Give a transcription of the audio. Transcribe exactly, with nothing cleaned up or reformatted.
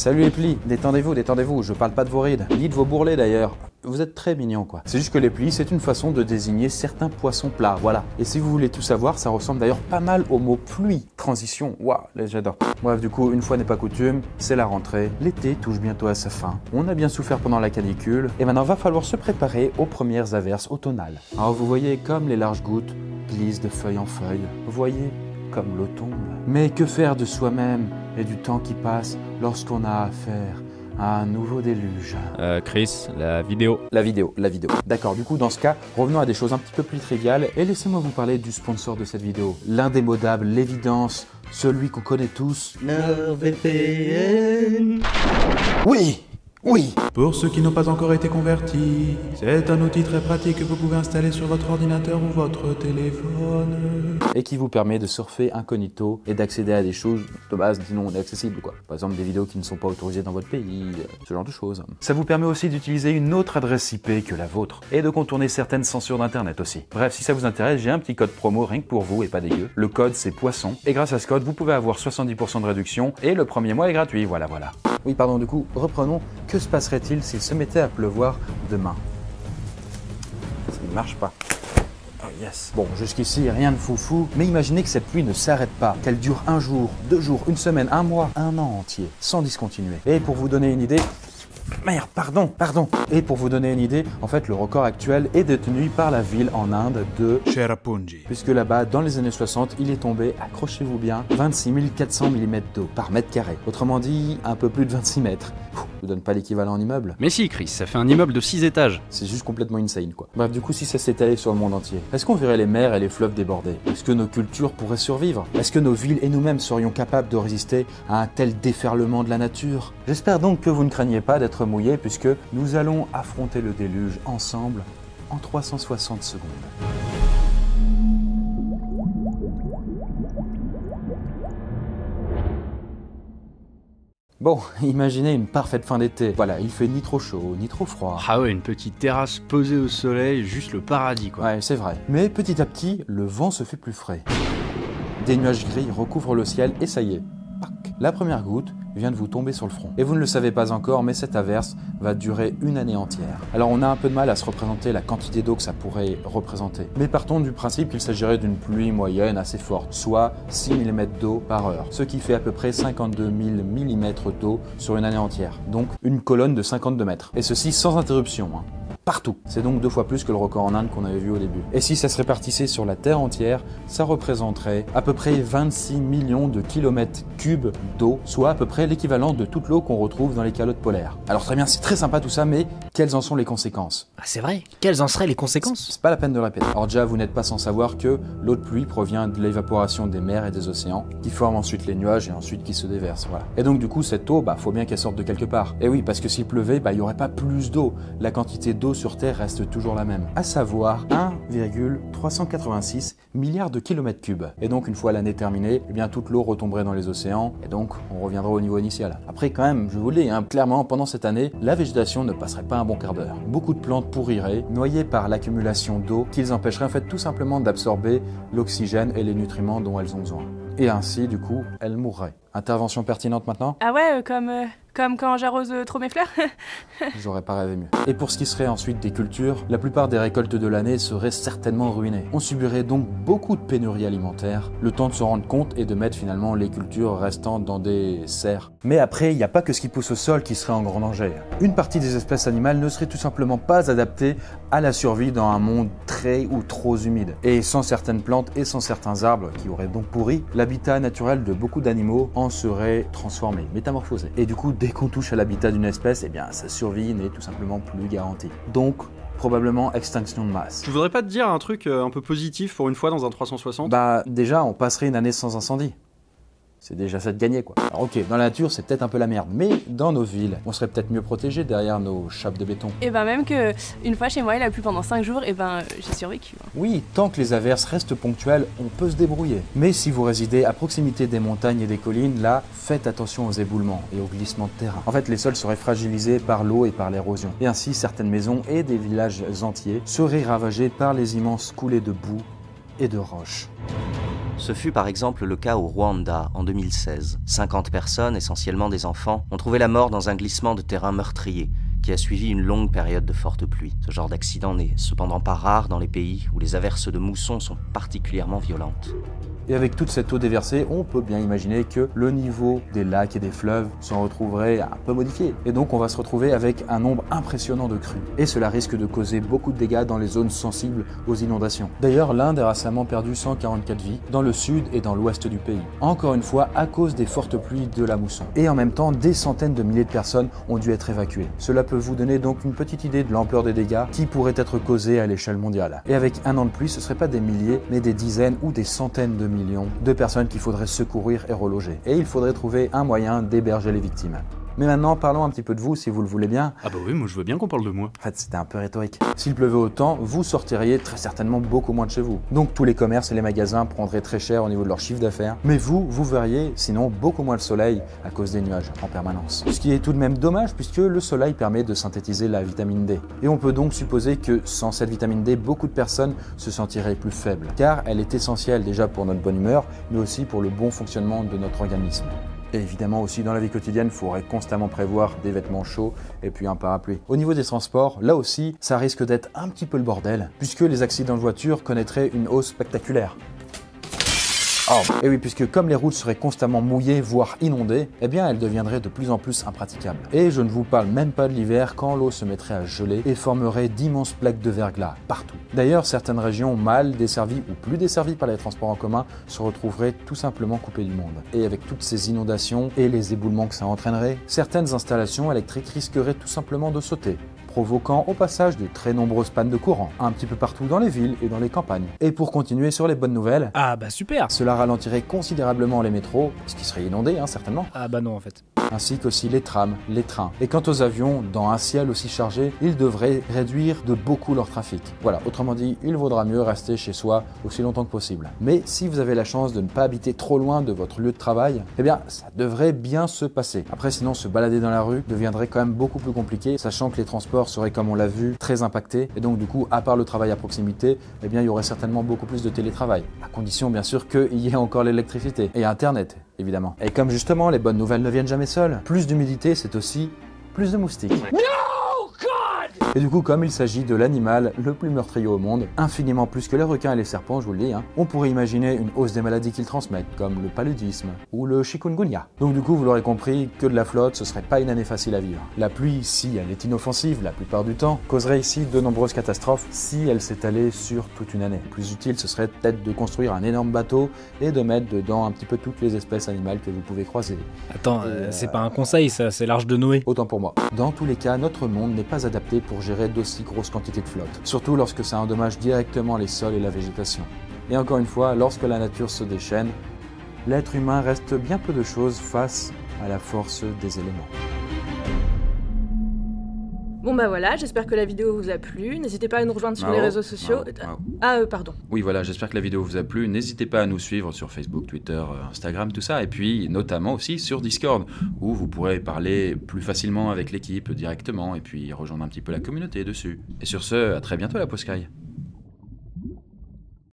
Salut les plis, détendez-vous, détendez-vous, je parle pas de vos rides, ni de vos bourrelets d'ailleurs. Vous êtes très mignons quoi. C'est juste que les plis, c'est une façon de désigner certains poissons plats, voilà. Et si vous voulez tout savoir, ça ressemble d'ailleurs pas mal au mot pluie. Transition, waouh, j'adore. Bref, du coup, une fois n'est pas coutume, c'est la rentrée. L'été touche bientôt à sa fin. On a bien souffert pendant la canicule, et maintenant va falloir se préparer aux premières averses automnales. Alors vous voyez comme les larges gouttes glissent de feuille en feuille. Vous voyez comme l'eau tombe. Mais que faire de soi-même et du temps qui passe lorsqu'on a affaire à un nouveau déluge? Euh, Chris, la vidéo. La vidéo, la vidéo. D'accord, du coup, dans ce cas, revenons à des choses un petit peu plus triviales et laissez-moi vous parler du sponsor de cette vidéo. L'indémodable, l'évidence, celui qu'on connaît tous. NordVPN. Oui! Oui! Pour ceux qui n'ont pas encore été convertis, c'est un outil très pratique que vous pouvez installer sur votre ordinateur ou votre téléphone. Et qui vous permet de surfer incognito et d'accéder à des choses de base non inaccessibles quoi. Par exemple des vidéos qui ne sont pas autorisées dans votre pays, ce genre de choses. Ça vous permet aussi d'utiliser une autre adresse I P que la vôtre et de contourner certaines censures d'internet aussi. Bref, si ça vous intéresse, j'ai un petit code promo rien que pour vous et pas dégueu. Le code c'est poisson et grâce à ce code vous pouvez avoir soixante-dix pour cent de réduction et le premier mois est gratuit, voilà voilà. Oui pardon, du coup reprenons. Que se passerait-il s'il se mettait à pleuvoir demain? Ça ne marche pas. Oh yes. Bon, jusqu'ici, rien de foufou, mais imaginez que cette pluie ne s'arrête pas, qu'elle dure un jour, deux jours, une semaine, un mois, un an entier, sans discontinuer. Et pour vous donner une idée... Merde, pardon, pardon. Et pour vous donner une idée, en fait, le record actuel est détenu par la ville en Inde de Cherrapunji. Puisque là-bas, dans les années soixante, il est tombé, accrochez-vous bien, vingt-six mille quatre cents millimètres d'eau par mètre carré. Autrement dit, un peu plus de vingt-six mètres. Je vous donne pas l'équivalent en immeuble. Mais si, Chris, ça fait un immeuble de six étages. C'est juste complètement insane, quoi. Bref, du coup, si ça s'étalait sur le monde entier, est-ce qu'on verrait les mers et les fleuves déborder? Est-ce que nos cultures pourraient survivre? Est-ce que nos villes et nous-mêmes serions capables de résister à un tel déferlement de la nature? J'espère donc que vous ne craignez pas d'être mouillés, puisque nous allons affronter le déluge ensemble en trois cent soixante secondes. Bon, imaginez une parfaite fin d'été. Voilà, il fait ni trop chaud, ni trop froid. Ah ouais, une petite terrasse posée au soleil, juste le paradis quoi. Ouais, c'est vrai. Mais petit à petit, le vent se fait plus frais. Des nuages gris recouvrent le ciel et ça y est. Pac. La première goutte vient de vous tomber sur le front. Et vous ne le savez pas encore, mais cette averse va durer une année entière. Alors on a un peu de mal à se représenter la quantité d'eau que ça pourrait représenter. Mais partons du principe qu'il s'agirait d'une pluie moyenne assez forte, soit six millimètres d'eau par heure, ce qui fait à peu près cinquante-deux mille millimètres d'eau sur une année entière. Donc une colonne de cinquante-deux mètres. Et ceci sans interruption. Hein. Partout. C'est donc deux fois plus que le record en Inde qu'on avait vu au début. Et si ça se répartissait sur la Terre entière, ça représenterait à peu près vingt-six millions de kilomètres cubes d'eau, soit à peu près l'équivalent de toute l'eau qu'on retrouve dans les calottes polaires. Alors très bien, c'est très sympa tout ça, mais quelles en sont les conséquences? Ah, c'est vrai. Quelles en seraient les conséquences? C'est pas la peine de le répéter. Alors déjà, vous n'êtes pas sans savoir que l'eau de pluie provient de l'évaporation des mers et des océans, qui forment ensuite les nuages et ensuite qui se déversent. Voilà. Et donc du coup, cette eau, bah, faut bien qu'elle sorte de quelque part. Et oui, parce que s'il pleuvait, bah, il n'y aurait pas plus d'eau. La quantité d'eau sur Terre reste toujours la même, à savoir un virgule trois cent quatre-vingt-six milliards de kilomètres cubes. Et donc une fois l'année terminée, eh bien toute l'eau retomberait dans les océans et donc on reviendra au niveau initial. Après quand même, je vous le dis, hein, clairement pendant cette année, la végétation ne passerait pas un bon quart d'heure. Beaucoup de plantes pourriraient, noyées par l'accumulation d'eau, qu'ils empêcheraient en fait tout simplement d'absorber l'oxygène et les nutriments dont elles ont besoin. Et ainsi, du coup, elles mourraient. Intervention pertinente maintenant? Ah ouais, euh, comme, euh, comme quand j'arrose euh, trop mes fleurs. J'aurais pas rêvé mieux. Et pour ce qui serait ensuite des cultures, la plupart des récoltes de l'année seraient certainement ruinées. On subirait donc beaucoup de pénuries alimentaires, le temps de se rendre compte et de mettre finalement les cultures restantes dans des serres. Mais après, il n'y a pas que ce qui pousse au sol qui serait en grand danger. Une partie des espèces animales ne serait tout simplement pas adaptée à la survie dans un monde très ou trop humide. Et sans certaines plantes et sans certains arbres qui auraient donc pourri, l'habitat naturel de beaucoup d'animaux en serait transformé, métamorphosé. Et du coup, dès qu'on touche à l'habitat d'une espèce, eh bien, sa survie n'est tout simplement plus garantie. Donc, probablement extinction de masse. Tu voudrais pas te dire un truc euh, un peu positif pour une fois dans un trois cent soixante? Bah, déjà, on passerait une année sans incendie. C'est déjà ça de gagner quoi. Alors ok, dans la nature c'est peut-être un peu la merde, mais dans nos villes, on serait peut-être mieux protégés derrière nos chapes de béton. Et ben même que une fois chez moi il a plu pendant cinq jours, et ben j'ai survécu. Hein. Oui, tant que les averses restent ponctuelles, on peut se débrouiller. Mais si vous résidez à proximité des montagnes et des collines, là, faites attention aux éboulements et aux glissements de terrain. En fait, les sols seraient fragilisés par l'eau et par l'érosion. Et ainsi, certaines maisons et des villages entiers seraient ravagés par les immenses coulées de boue et de roches. Ce fut par exemple le cas au Rwanda en deux mille seize. cinquante personnes, essentiellement des enfants, ont trouvé la mort dans un glissement de terrain meurtrier qui a suivi une longue période de forte pluie. Ce genre d'accident n'est cependant pas rare dans les pays où les averses de mousson sont particulièrement violentes. Et avec toute cette eau déversée, on peut bien imaginer que le niveau des lacs et des fleuves s'en retrouverait un peu modifié. Et donc on va se retrouver avec un nombre impressionnant de crues. Et cela risque de causer beaucoup de dégâts dans les zones sensibles aux inondations. D'ailleurs, l'Inde a récemment perdu cent quarante-quatre vies dans le sud et dans l'ouest du pays. Encore une fois, à cause des fortes pluies de la mousson. Et en même temps, des centaines de milliers de personnes ont dû être évacuées. Cela peut vous donner donc une petite idée de l'ampleur des dégâts qui pourraient être causés à l'échelle mondiale. Et avec un an de pluie, ce ne serait pas des milliers, mais des dizaines ou des centaines de millions de personnes qu'il faudrait secourir et reloger. Et il faudrait trouver un moyen d'héberger les victimes. Mais maintenant, parlons un petit peu de vous, si vous le voulez bien. Ah bah oui, moi je veux bien qu'on parle de moi. En fait, c'était un peu rhétorique. S'il pleuvait autant, vous sortiriez très certainement beaucoup moins de chez vous. Donc tous les commerces et les magasins prendraient très cher au niveau de leur chiffre d'affaires. Mais vous, vous verriez sinon beaucoup moins le soleil à cause des nuages en permanence. Ce qui est tout de même dommage puisque le soleil permet de synthétiser la vitamine D. Et on peut donc supposer que sans cette vitamine D, beaucoup de personnes se sentiraient plus faibles. Car elle est essentielle déjà pour notre bonne humeur, mais aussi pour le bon fonctionnement de notre organisme. Et évidemment aussi dans la vie quotidienne, il faudrait constamment prévoir des vêtements chauds et puis un parapluie. Au niveau des transports, là aussi, ça risque d'être un petit peu le bordel, puisque les accidents de voiture connaîtraient une hausse spectaculaire. Oh. Et oui, puisque comme les routes seraient constamment mouillées, voire inondées, eh bien elles deviendraient de plus en plus impraticables. Et je ne vous parle même pas de l'hiver quand l'eau se mettrait à geler et formerait d'immenses plaques de verglas partout. D'ailleurs, certaines régions mal desservies ou plus desservies par les transports en commun se retrouveraient tout simplement coupées du monde. Et avec toutes ces inondations et les éboulements que ça entraînerait, certaines installations électriques risqueraient tout simplement de sauter, provoquant au passage de très nombreuses pannes de courant, un petit peu partout dans les villes et dans les campagnes. Et pour continuer sur les bonnes nouvelles, Ah bah super. cela ralentirait considérablement les métros, ce qui serait inondé hein, certainement, Ah bah non en fait. ainsi qu'aussi les trams, les trains. Et quant aux avions, dans un ciel aussi chargé, ils devraient réduire de beaucoup leur trafic. Voilà, autrement dit, il vaudra mieux rester chez soi aussi longtemps que possible. Mais si vous avez la chance de ne pas habiter trop loin de votre lieu de travail, eh bien ça devrait bien se passer. Après sinon, se balader dans la rue deviendrait quand même beaucoup plus compliqué, sachant que les transports seraient, comme on l'a vu, très impactés. Et donc du coup, à part le travail à proximité, eh bien il y aurait certainement beaucoup plus de télétravail. À condition bien sûr qu'il y ait encore l'électricité et Internet, évidemment. Et comme justement les bonnes nouvelles ne viennent jamais seules, plus d'humidité, c'est aussi plus de moustiques. No God! Et du coup, comme il s'agit de l'animal le plus meurtrier au monde, infiniment plus que les requins et les serpents, je vous le dis, hein, on pourrait imaginer une hausse des maladies qu'ils transmettent, comme le paludisme ou le chikungunya. Donc du coup, vous l'aurez compris, que de la flotte, ce serait pas une année facile à vivre. La pluie, si elle est inoffensive la plupart du temps, causerait ici de nombreuses catastrophes si elle s'étalait sur toute une année. Le plus utile, ce serait peut-être de construire un énorme bateau et de mettre dedans un petit peu toutes les espèces animales que vous pouvez croiser. Attends, euh, c'est pas un conseil ça, c'est l'arche de Noé. Autant pour moi. Dans tous les cas, notre monde n'est pas adapté pour gérer d'aussi grosses quantités de flotte, surtout lorsque ça endommage directement les sols et la végétation. Et encore une fois, lorsque la nature se déchaîne, l'être humain reste bien peu de choses face à la force des éléments. Bon bah voilà, j'espère que la vidéo vous a plu. N'hésitez pas à nous rejoindre sur Mao, les réseaux sociaux. Mao, Mao. Ah euh, pardon. Oui voilà, j'espère que la vidéo vous a plu. N'hésitez pas à nous suivre sur Facebook, Twitter, Instagram, tout ça. Et puis notamment aussi sur Discord, où vous pourrez parler plus facilement avec l'équipe directement et puis rejoindre un petit peu la communauté dessus. Et sur ce, à très bientôt la Poscaille.